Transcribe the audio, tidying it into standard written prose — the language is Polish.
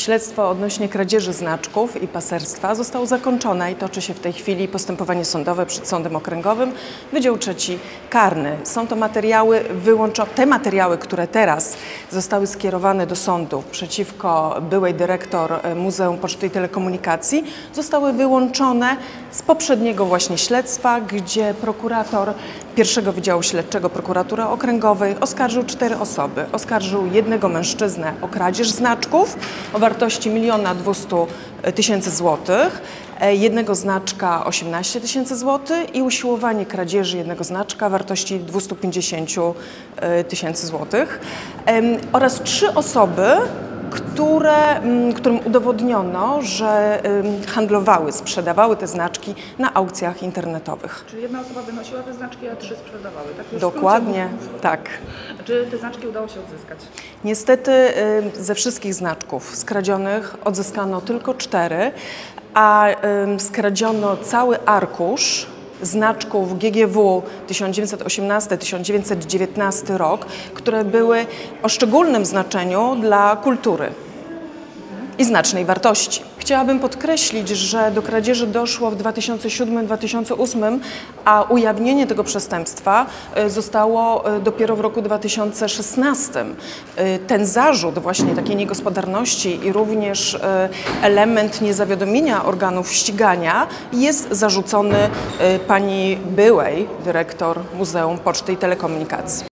Śledztwo odnośnie kradzieży znaczków i paserstwa zostało zakończone i toczy się w tej chwili postępowanie sądowe przed Sądem Okręgowym, Wydział III Karny. Są to materiały te materiały, które teraz zostały skierowane do sądu przeciwko byłej dyrektor Muzeum Poczty i Telekomunikacji, zostały wyłączone z poprzedniego właśnie śledztwa, gdzie prokurator pierwszego Wydziału Śledczego Prokuratury Okręgowej oskarżył 4 osoby. Oskarżył jednego mężczyznę o kradzież znaczków o wartości 1 200 000 złotych, jednego znaczka 18 000 złotych i usiłowanie kradzieży jednego znaczka wartości 250 000 złotych oraz 3 osoby, którym udowodniono, że handlowały, sprzedawały te znaczki na aukcjach internetowych. Czyli jedna osoba wynosiła te znaczki, a 3 sprzedawały, tak? Już Dokładnie, tak. Czy te znaczki udało się odzyskać? Niestety ze wszystkich znaczków skradzionych odzyskano tylko 4, a skradziono cały arkusz znaczków GGW 1918-1919 rok, które były o szczególnym znaczeniu dla kultury i znacznej wartości. Chciałabym podkreślić, że do kradzieży doszło w 2007-2008, a ujawnienie tego przestępstwa zostało dopiero w roku 2016. Ten zarzut właśnie takiej niegospodarności i również element niezawiadomienia organów ścigania jest zarzucony pani byłej dyrektor Muzeum Poczty i Telekomunikacji.